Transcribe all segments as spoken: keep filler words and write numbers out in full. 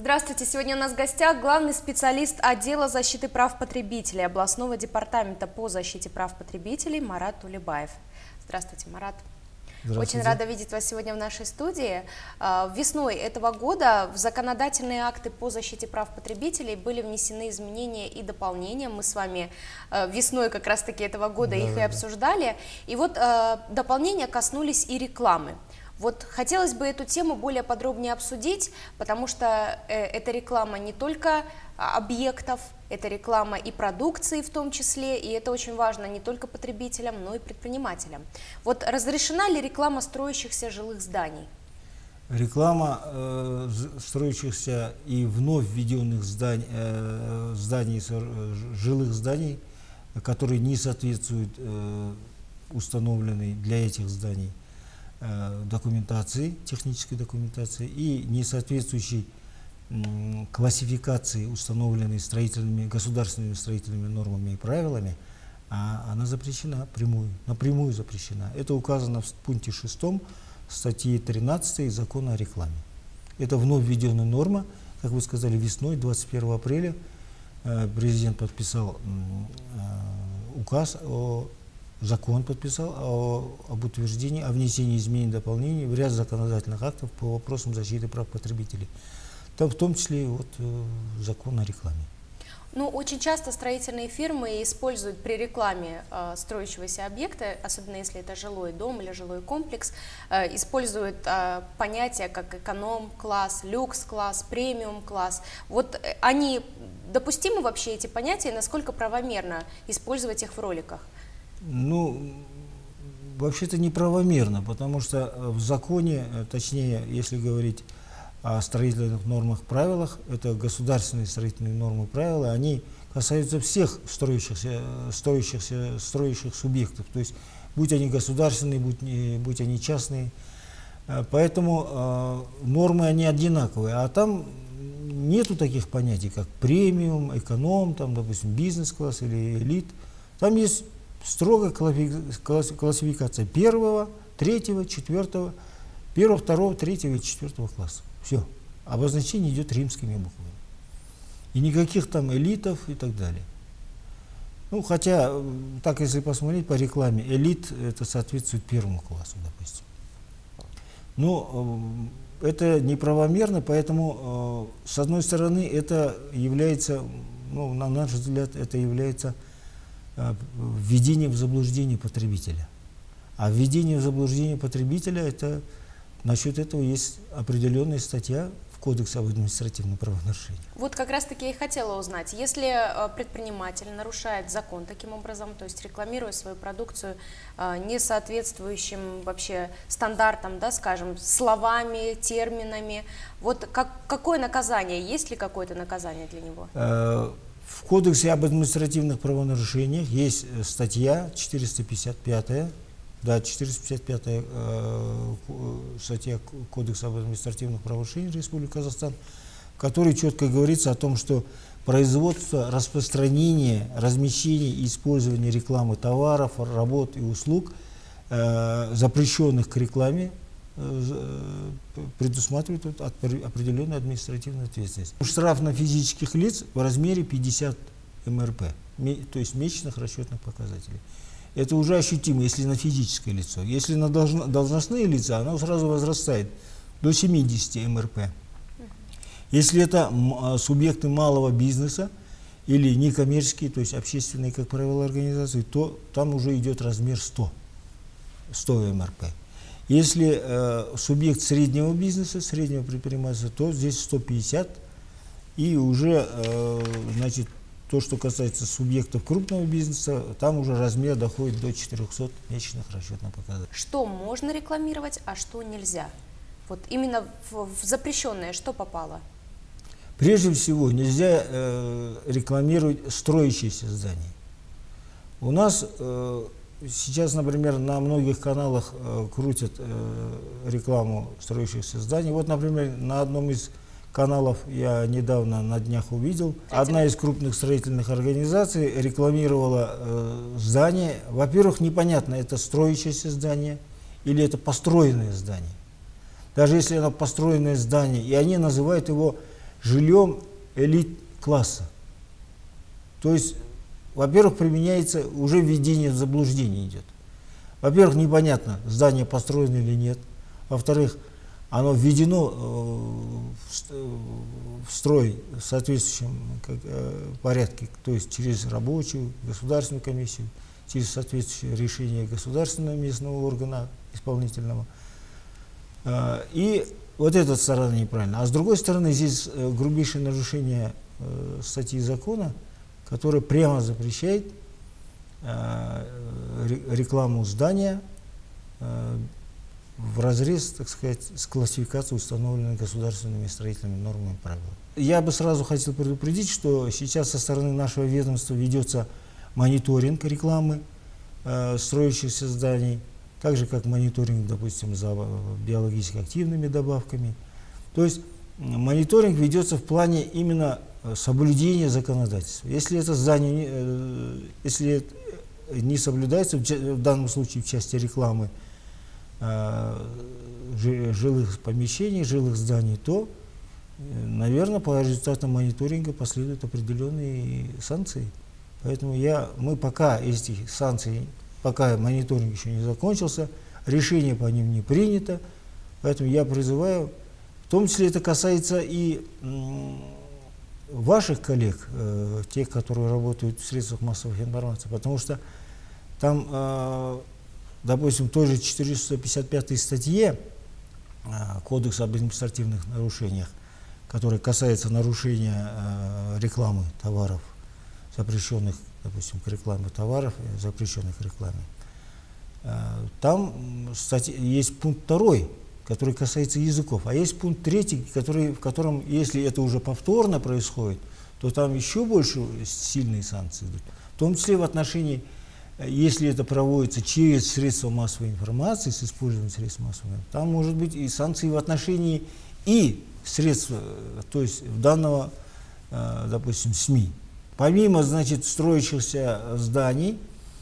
Здравствуйте! Сегодня у нас в гостях главный специалист отдела защиты прав потребителей областного департамента по защите прав потребителей Марат Тулебаев. Здравствуйте, Марат! Очень рада видеть вас сегодня в нашей студии. Весной этого года в законодательные акты по защите прав потребителей были внесены изменения и дополнения. Мы с вами весной как раз-таки этого года да, их да, и обсуждали. И вот дополнения коснулись и рекламы. Вот хотелось бы эту тему более подробнее обсудить, потому что э, это реклама не только объектов, это реклама и продукции в том числе, и это очень важно не только потребителям, но и предпринимателям. Вот разрешена ли реклама строящихся жилых зданий? Реклама э, строящихся и вновь введенных зданий, э, зданий, жилых зданий, которые не соответствуют э, установленной для этих зданий документации, технической документации и несоответствующей классификации, установленной строительными, государственными строительными нормами и правилами, а она запрещена прямую, напрямую запрещена. Это указано в пункте шестом статьи тринадцатой Закона о рекламе. Это вновь введенная норма, как вы сказали, весной, двадцать первого апреля, президент подписал указ о Закон подписал о, об утверждении, о внесении изменений и дополнений в ряд законодательных актов по вопросам защиты прав потребителей. Там в том числе и вот, э, закон о рекламе. Ну, очень часто строительные фирмы используют при рекламе э, строящегося объекта, особенно если это жилой дом или жилой комплекс, э, используют э, понятия как эконом-класс, люкс-класс, премиум-класс. Вот э, они допустимы вообще эти понятия и насколько правомерно использовать их в роликах? Ну, вообще-то неправомерно, потому что в законе, точнее, если говорить о строительных нормах, правилах, это государственные строительные нормы и правила, они касаются всех строящихся, строящихся, строящих субъектов, то есть будь они государственные, будь, будь они частные, поэтому э, нормы они одинаковые, а там нету таких понятий, как премиум, эконом, там, допустим, бизнес-класс или элит, там есть строгая классификация первого, третьего, четвертого, первого, второго, третьего и четвертого класса. Все. Обозначение идет римскими буквами. И никаких там элитов и так далее. Ну, хотя, так если посмотреть по рекламе, элит это соответствует первому классу, допустим. Но э, это неправомерно, поэтому, э, с одной стороны, это является, ну, на наш взгляд, это является введение в заблуждение потребителя. А введение в заблуждение потребителя, это, насчет этого есть определенная статья в Кодексе об административном правонарушении. Вот как раз таки я и хотела узнать, если предприниматель нарушает закон таким образом, то есть рекламируя свою продукцию не соответствующим вообще стандартам, да, скажем, словами, терминами, вот как, какое наказание, есть ли какое-то наказание для него? В Кодексе об административных правонарушениях есть статья четыреста пятьдесят пятая, да, четыреста пятьдесят пятая э, статья Кодекса об административных правонарушениях Республики Казахстан, в которой четко говорится о том, что производство, распространение, размещение и использование рекламы товаров, работ и услуг, э, запрещенных к рекламе, предусматривает определенную административную ответственность. Штраф на физических лиц в размере пятьдесят эм эр пэ, то есть месячных расчетных показателей. Это уже ощутимо, если на физическое лицо. Если на должностные лица, оно сразу возрастает до семидесяти эм эр пэ. Если это субъекты малого бизнеса или некоммерческие, то есть общественные, как правило, организации, то там уже идет размер сто эм эр пэ. Если э, субъект среднего бизнеса, среднего предпринимательства, то здесь сто пятьдесят. И уже, э, значит, то, что касается субъектов крупного бизнеса, там уже размер доходит до четырехсот месячных расчетных показателей. Что можно рекламировать, а что нельзя? Вот именно в, в запрещенное что попало? Прежде всего, нельзя э, рекламировать строящиеся здания. У нас... Э, Сейчас, например, на многих каналах э, крутят э, рекламу строящихся зданий. Вот, например, на одном из каналов я недавно на днях увидел, одна из крупных строительных организаций рекламировала э, здание. Во-первых, непонятно, это строящееся здание или это построенное здание. Даже если оно построенное здание, и они называют его жильем элит-класса. То есть, во-первых, применяется, уже введение в заблуждение идет. Во-первых, непонятно, здание построено или нет. Во-вторых, оно введено э, в строй в соответствующем как, э, порядке, то есть через рабочую, государственную комиссию, через соответствующее решение государственного местного органа исполнительного. Э, и вот эта сторона неправильна. А с другой стороны, здесь э, грубейшее нарушение э, статьи закона, которое прямо запрещает э, рекламу здания э, в разрез, так сказать, с классификацией, установленной государственными строительными нормами и правилами. Я бы сразу хотел предупредить, что сейчас со стороны нашего ведомства ведется мониторинг рекламы э, строящихся зданий, так же как мониторинг, допустим, за биологически активными добавками. То есть мониторинг ведется в плане именно соблюдения законодательства. Если это здание, э, если это не соблюдается, в данном случае в части рекламы, жилых помещений, жилых зданий, то, наверное, по результатам мониторинга последуют определенные санкции. Поэтому я, мы пока эти санкции, пока мониторинг еще не закончился, решение по ним не принято, поэтому я призываю, в том числе это касается и ваших коллег, э, тех, которые работают в средствах массовой информации, потому что там э, допустим, в той же четыреста пятьдесят пятой статье э, Кодекса об административных нарушениях, которая касается нарушения э, рекламы товаров, запрещенных, допустим, к рекламе товаров, запрещенных к рекламе, э, там статья, есть пункт второй, который касается языков, а есть пункт третий, который, в котором, если это уже повторно происходит, то там еще больше сильные санкции идут, в том числе в отношении, если это проводится через средства массовой информации, с использованием средств массовой информации, там может быть и санкции в отношении и средств, то есть данного, допустим, СМИ. Помимо, значит, строящихся зданий,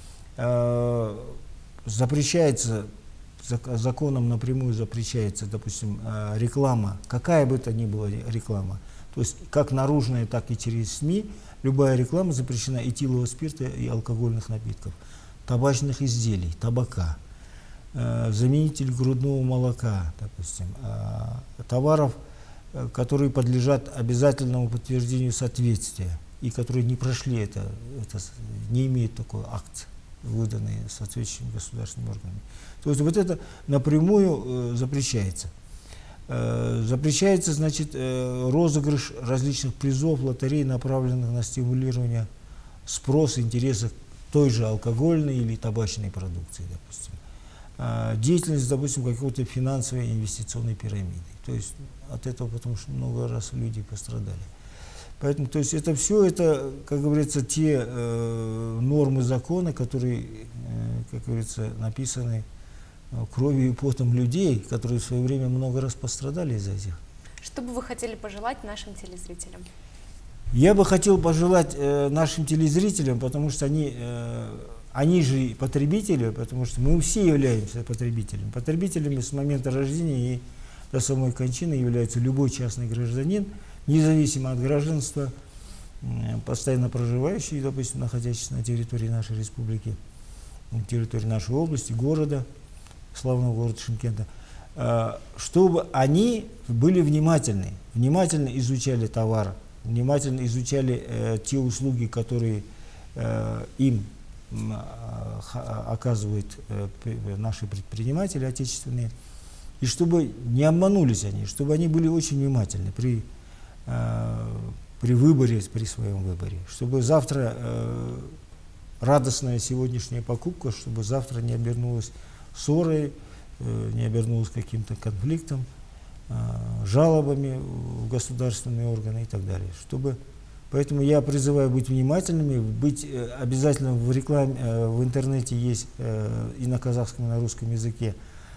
запрещается, законом напрямую запрещается, допустим, реклама, какая бы то ни была реклама, то есть как наружная, так и через СМИ, любая реклама запрещена этилового спирта и алкогольных напитков, табачных изделий, табака, э, заменитель грудного молока, допустим, э, товаров, э, которые подлежат обязательному подтверждению соответствия и которые не прошли это, это не имеют такой акт, выданный соответствующими государственными органами. То есть вот это напрямую э, запрещается. Запрещается, значит, розыгрыш различных призов, лотерей, направленных на стимулирование спроса, интереса той же алкогольной или табачной продукции, допустим. Деятельность, допустим, какой-то финансовой инвестиционной пирамиды. То есть от этого, потому что много раз люди пострадали. Поэтому, то есть это все, это, как говорится, те э, нормы закона, которые, э, как говорится, написаны кровью и потом людей, которые в свое время много раз пострадали из-за этих. Что бы вы хотели пожелать нашим телезрителям? Я бы хотел пожелать э, нашим телезрителям, потому что они, э, они же потребители, потому что мы все являемся потребителями. Потребителями с момента рождения и до самой кончины является любой частный гражданин, независимо от гражданства, э, постоянно проживающий, допустим, находящийся на территории нашей республики, на территории нашей области, города, славного города Шымкента, чтобы они были внимательны, внимательно изучали товар, внимательно изучали э, те услуги, которые э, им э, оказывают э, наши предприниматели отечественные, и чтобы не обманулись они, чтобы они были очень внимательны при, э, при выборе, при своем выборе, чтобы завтра э, радостная сегодняшняя покупка, чтобы завтра не обернулась ссорой, не обернулось каким-то конфликтом, жалобами в государственные органы и так далее. Чтобы, поэтому я призываю быть внимательными, быть обязательно в рекламе, в интернете есть и на казахском, и на русском языке,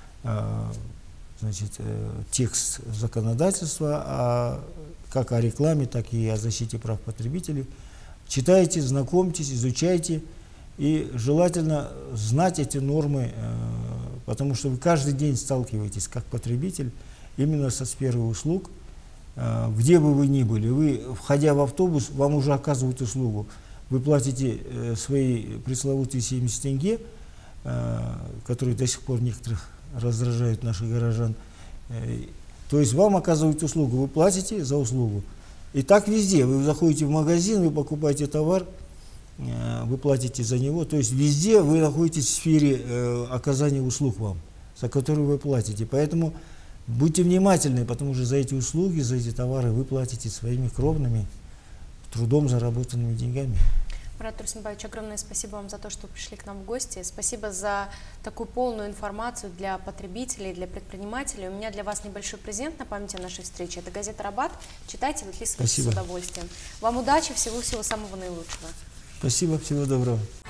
значит, текст законодательства, а, как о рекламе, так и о защите прав потребителей. Читайте, знакомьтесь, изучайте. И желательно знать эти нормы, потому что вы каждый день сталкиваетесь как потребитель именно со сферой услуг, где бы вы ни были, вы, входя в автобус, вам уже оказывают услугу. Вы платите свои пресловутые семьдесят тенге, которые до сих пор некоторых раздражают наших горожан. То есть вам оказывают услугу, вы платите за услугу. И так везде. Вы заходите в магазин, вы покупаете товар, вы платите за него. То есть везде вы находитесь в сфере оказания услуг вам, за которые вы платите. Поэтому будьте внимательны, потому что за эти услуги, за эти товары вы платите своими кровными, трудом заработанными деньгами. Марат Турсинбаевич, огромное спасибо вам за то, что пришли к нам в гости. Спасибо за такую полную информацию для потребителей, для предпринимателей. У меня для вас небольшой презент на память о нашей встрече. Это газета «Рабат». Читайте, выписывайте с удовольствием. Вам удачи, всего-всего самого наилучшего. Спасибо, всего доброго.